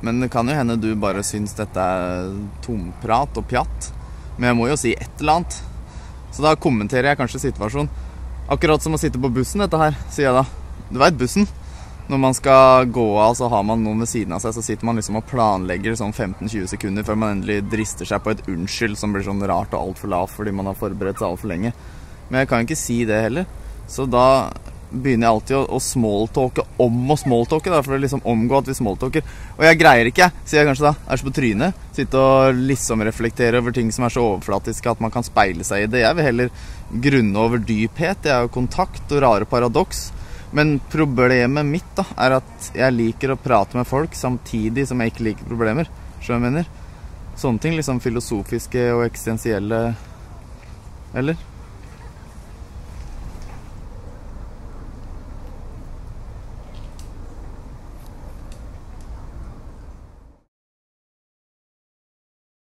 Men det kan jo hende du bare synes dette tomprat og pjatt. Men jeg må jo si et eller annet. Så da kommenterer jeg kanskje situasjonen. Akkurat som å sitte på bussen dette her, sier jeg da. Du vet bussen? Når man skal gå av, så har man noen ved siden av seg, så sitter man liksom og planlegger sånn 15-20 sekunder før man endelig drister seg på et unnskyld som blir sånn rart og alt for lavt fordi man har forberedt seg alt for lenge. Men jeg kan ikke si det heller. Så da begynner jeg alltid å smalltalke om å smalltalke da, for å liksom omgå at vi smalltalker. Og jeg greier ikke, sier jeg kanskje da, så på trynet, sitte og liksom reflektere over ting som så overflatiske at man kan speile seg i det. Jeg vil heller grunne over dyphet, det jo kontakt og rare paradoks. Men problemet mitt da, at jeg liker å prate med folk samtidig som jeg ikke liker problemer, skjønner jeg mener. Sånne ting, liksom filosofiske og eksistensielle, eller?